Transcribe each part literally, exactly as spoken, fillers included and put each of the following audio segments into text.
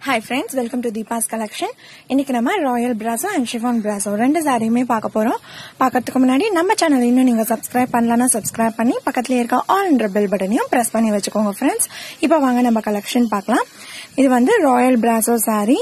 Hi friends, welcome to Deepa's collection. இன்னைக்கு நம்ம royal brasso and chiffon brasso ரெண்டு சாரியுமே பார்க்க போறோம். பார்க்கிறதுக்கு முன்னாடி நம்ம சேனல் இன்னும் நீங்க சப்ஸ்கிரைப் பண்ணலனா சப்ஸ்கிரைப் பண்ணி பக்கத்துல இருக்க ஆல் என்ற பெல் பட்டனையும் பிரஸ் பண்ணி வச்சுக்கோங்க ஃப்ரெண்ட்ஸ். இப்போ வாங்க நம்ம கலெக்ஷன் பார்க்கலாம். இது வந்து ராயல் பிராசோ சாரி.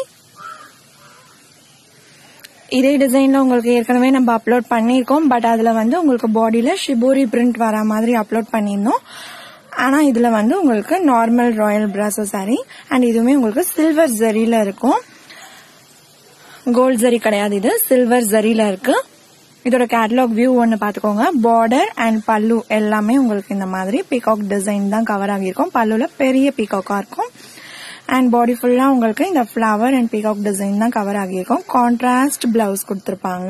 இதே டிசைன்ல உங்களுக்கு ஏற்கனவே நம்ம அப்லோட் பண்ணிருக்கோம். பட் அதுல வந்து உங்களுக்கு பாடியில ஷிபோரி பிரிண்ட் வர மாதிரி அப்லோட் பண்ணிருந்தோம். ஆனா இதுல வந்து உங்களுக்கு normal royal brasso sari and இதுவுமே உங்களுக்கு சில்வர் ஜரியில இருக்கும். கோல்ட் ஜரி கிடையாது, இது சில்வர் ஜரியில இருக்கு. இதோட கேட்டலாக் வியூ ஒன்னு பாத்துக்கோங்க. பார்டர் அண்ட் பல்லு எல்லாமே உங்களுக்கு இந்த மாதிரி பீகாக் டிசைன் தான் கவர் ஆகியிருக்கும். பல்லுல பெரிய பீகாக்கா இருக்கும் அண்ட் பாடி ஃபுல்லா உங்களுக்கு இந்த ஃபிளவர் அண்ட் பீகாக் டிசைன் தான் கவர் ஆகியிருக்கும். கான்ட்ராஸ்ட் பிளவுஸ் கொடுத்திருப்பாங்க.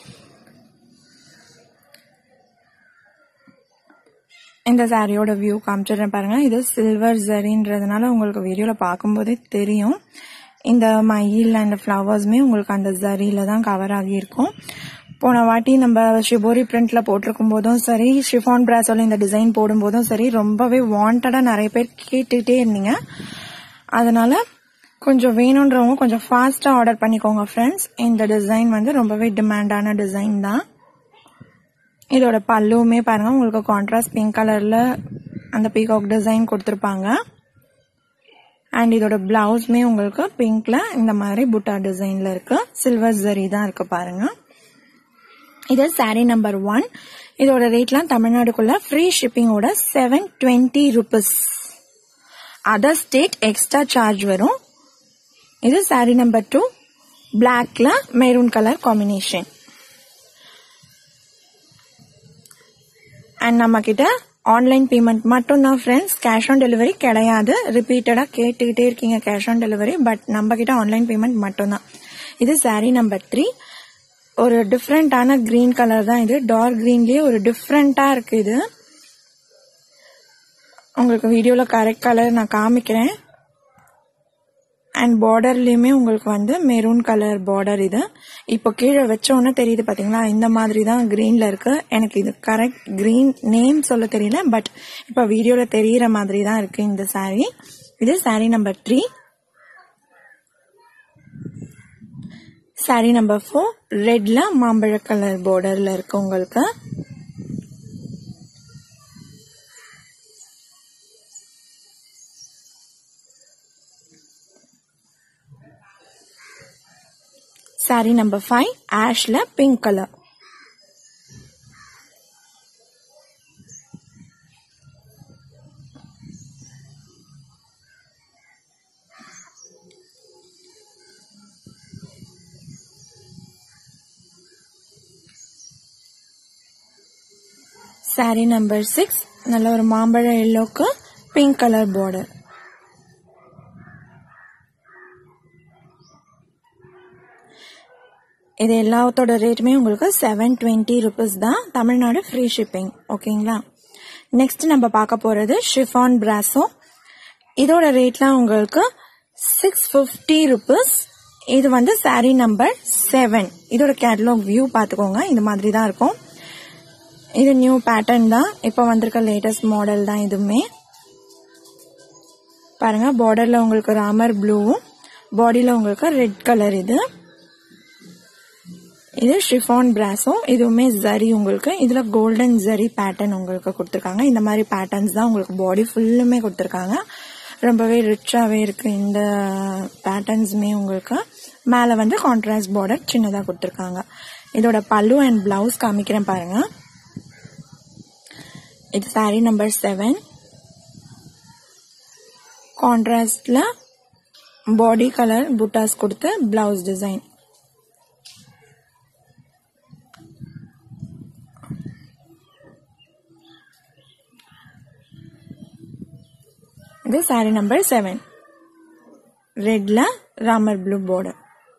இந்த சாரியோட வியூ காமிச்சிடுறேன் பாருங்க. இது சில்வர் ஜரின்றதுனால உங்களுக்கு வீடியோல பார்க்கும்போதே தெரியும். இந்த மயில் அண்ட் ஃபிளவர்ஸ்மே உங்களுக்கு அந்த ஜரியில தான் கவர் ஆகியிருக்கும். போன வாட்டி நம்ம ஷிபோரி பிரிண்ட்ல போட்டிருக்கும் போதும் சரி, ஷிஃபான் பிராசோல இந்த டிசைன் போடும் போதும் சரி, ரொம்பவே வாண்டடா நிறைய பேர் கேட்டுட்டே இருந்தீங்க. அதனால கொஞ்சம் வேணும்ன்றவங்க கொஞ்சம் ஃபாஸ்டா ஆர்டர் பண்ணிக்கோங்க ஃப்ரெண்ட்ஸ். இந்த டிசைன் வந்து ரொம்பவே டிமாண்டான டிசைன் தான். இதோட பல்லுமே பாருங்க, உங்களுக்கு கான்ட்ராஸ்ட் பிங்க் கலர்ல அந்த பீகாக் டிசைன் கொடுத்திருப்பாங்க. அண்ட் இதோட பிளவுஸ்மே உங்களுக்கு பிங்க்ல இந்த மாதிரி புட்டா டிசைன்ல இருக்கு. சில்வர் ஜரி தான் இருக்கு பாருங்க. இது சாரி நம்பர் ஒன். இதோட ரேட்லாம் தமிழ்நாடுக்குள்ள ஃப்ரீ ஷிப்பிங்கோட seven twenty rupees. Other state extra charge வரும். இது சாரி நம்பர் டூ. பிளாக்ல மெரூன் கலர் காம்பினேஷன். அண்ட் நம்ம கிட்ட ஆன்லைன் பேமெண்ட் மட்டும் தான் ஃப்ரெண்ட்ஸ். கேஷ் ஆன் டெலிவரி கிடையாது. ரிப்பீட்டடா கேட்டுக்கிட்டே இருக்கீங்க கேஷ் ஆன் டெலிவரி. பட் நம்ம கிட்ட ஆன்லைன் பேமெண்ட் மட்டும் தான். இது சாரி நம்பர் த்ரீ. ஒரு டிஃப்ரெண்டான கிரீன் கலர் தான் இது. டார்க் கிரீன்லயே ஒரு டிஃப்ரெண்டா இருக்கு இது. உங்களுக்கு வீடியோல கரெக்ட் கலர் நான் காமிக்கிறேன். அண்ட் பார்டர்லயுமே உங்களுக்கு வந்து மெரூன் கலர் பார்டர். இது இப்போ கீழே வச்சோன்னு தெரியுது பாத்தீங்களா, இந்த மாதிரி தான் கிரீன்ல இருக்கு. எனக்கு இது கரெக்ட் கிரீன் நேம் சொல்ல தெரியல, பட் இப்ப வீடியோல தெரியற மாதிரி தான் இருக்கு இந்த சாரி. இது sari number three. Sari number four ரெட்ல மாம்பழ கலர் பார்டர்ல இருக்கு உங்களுக்கு. சாரி நம்பர் ஃபைவ் ஆஷ்ல pink colour. Sari number six நல்ல ஒரு மாம்பழ எல்லோக்கு பிங்க் கலர் பார்டர். இது எல்லாத்தோட ரேட்டுமே உங்களுக்கு செவன் டுவெண்ட்டி ருபீஸ் தான். Tamil Nadu free shipping. ஓகேங்களா. நெக்ஸ்ட் நம்ம பார்க்க போறது ஷிஃபான் பிராசோ. இதோட ரேட்லாம் உங்களுக்கு சிக்ஸ் பிப்டி ருபீஸ். இது வந்து சாரி நம்பர் செவன். இதோட கேட்டலாக் வியூ பாத்துக்கோங்க. இந்த மாதிரி தான் இருக்கும். இது நியூ பேட்டர்ன் தான். இப்ப வந்திருக்க லேட்டஸ்ட் மாடல் தான் இதுவுமே. பாருங்க, பார்டர்ல உங்களுக்கு ராமர் ப்ளூவும் பாடியில உங்களுக்கு ரெட் கலர். இது இது ஷிஃபான் பிராசோ. இதுவுமே ஜரி உங்களுக்கு. இதுல கோல்டன் ஜரி பேட்டர்ன் உங்களுக்கு கொடுத்திருக்காங்க. இந்த மாதிரி பேட்டர்ன்ஸ் தான் உங்களுக்கு பாடி ஃபுல்லுமே கொடுத்திருக்காங்க. ரொம்பவே ரிச்சாவே இருக்கு இந்த பேட்டர்ன்ஸ்மே உங்களுக்கு. மேல வந்து கான்ட்ராஸ்ட் பார்டர் சின்னதா கொடுத்திருக்காங்க. இதோட பல்லு அண்ட் பிளவுஸ் காமிக்கிறேன் பாருங்க. இது சாரி நம்பர் செவன். கான்ட்ராஸ்ட்ல பாடி கலர் புட்டாஸ் கொடுத்து பிளவுஸ் டிசைன். இது சாரி நம்பர் செவன். ரெட்ல Ramar blue border.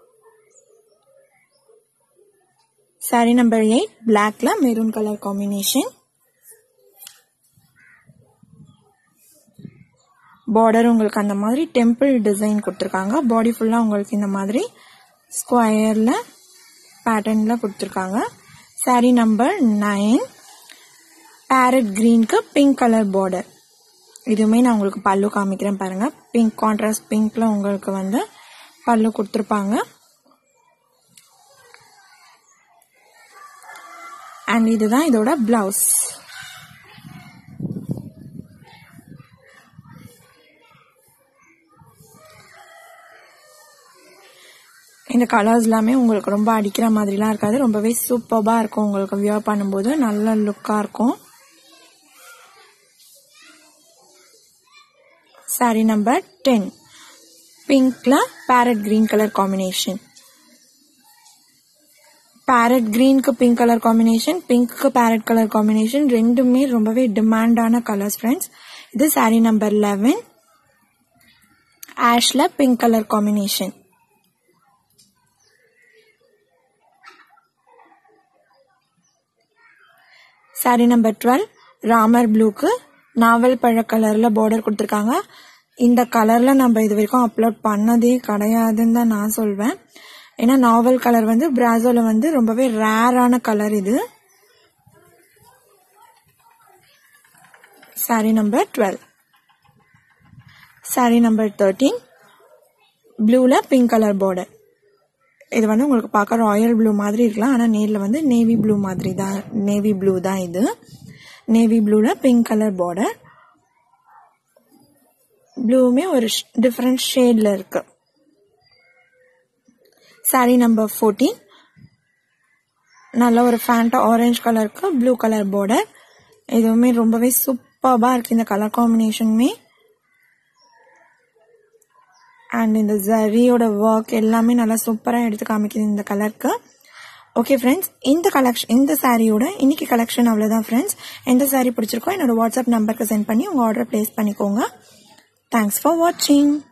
Sari number eight பிளாக்ல மெரூன் கலர் காம்பினேஷன். பார்டர் உங்களுக்கு அந்த மாதிரி டெம்பிள் டிசைன் கொடுத்திருக்காங்க. பாடி ஃபுல்லா உங்களுக்கு இந்த மாதிரி ஸ்கொயர்ல பேட்டர்ன்ல கொடுத்திருக்காங்க. சாரி நம்பர் நைன் பேரட் கிரீனுக்கு பிங்க் கலர் பார்டர். இதுவுமே நான் உங்களுக்கு பல்லு காமிக்கிறேன் பாருங்க. பிங்க் கான்ட்ராஸ்ட் பிங்க்ல உங்களுக்கு வந்து பல்லு கொடுத்துருப்பாங்க. அண்ட் இதுதான் இதோட பிளவுஸ். இந்த கலர்ஸ் எல்லாமே உங்களுக்கு ரொம்ப அடிக்கிற மாதிரிலாம் இருக்காது, ரொம்பவே சூப்பர்பா இருக்கும். உங்களுக்கு வியர் பண்ணும்போது நல்ல லுக்கா இருக்கும். சாரி நம்பர் டென், பிங்க்ல parrot green colour combination. Parrot கிரீனுக்கு பிங்க் கலர் காம்பினேஷன், பிங்க்கு பேரட் கலர் காம்பினேஷன் ரெண்டுமே ரொம்பவே டிமாண்டான கலர்ஸ் ஃப்ரெண்ட்ஸ். இது சாரி நம்பர் லெவன், ஆஷ்ல pink colour combination. Sari number twelve, Ramar ப்ளூக்கு நாவல் பழ கலர்ல பார்டர் கொடுத்துருக்காங்க. இந்த கலர்ல நம்ம இது வரைக்கும் அப்லோட் பண்ணதே கிடையாதுன்னு தான் நான் சொல்வேன். ஏன்னா நாவல் கலர் வந்து பிராசோல வந்து ரொம்பவே ரேரான கலர் இது. Sari number twelve. Sari number thirteen, ப்ளூல பிங்க் கலர் பார்டர். இது வந்து உங்களுக்கு பார்க்க ராயல் ப்ளூ மாதிரி இருக்கலாம், ஆனால் நேரில் வந்து நேவி ப்ளூ மாதிரி தான், நேவி ப்ளூ தான் இது. நேவி ப்ளூல பிங்க் கலர் பார்டர். ப்ளூவுமே ஒரு டிஃப்ரெண்ட் ஷேட்ல இருக்கு. சாரி நம்பர் ஃபோர்டீன், நல்ல ஒரு ஃபேண்டா ஆரஞ்சு கலருக்கு ப்ளூ கலர் பார்டர். இதுவுமே ரொம்பவே சூப்பர்பா இருக்கு இந்த கலர் காம்பினேஷனுமே. அண்ட் இந்த ஜரியோட ஒர்க் எல்லாமே நல்லா சூப்பராக எடுத்து காமிக்குது இந்த கலருக்கு. ஓகே ஃப்ரெண்ட்ஸ், இந்த கலெக்ஷன் இந்த சாரியோட இன்னைக்கு கலெக்ஷன் அவ்வளோதான் ஃப்ரெண்ட்ஸ். எந்த சாரி பிடிச்சிருக்கோ என்னோட வாட்ஸ்அப் நம்பருக்கு சென்ட் பண்ணி உங்கள் ஆர்டர் பிளேஸ் பண்ணிக்கோங்க. தேங்க்ஸ் ஃபார் வாட்சிங்.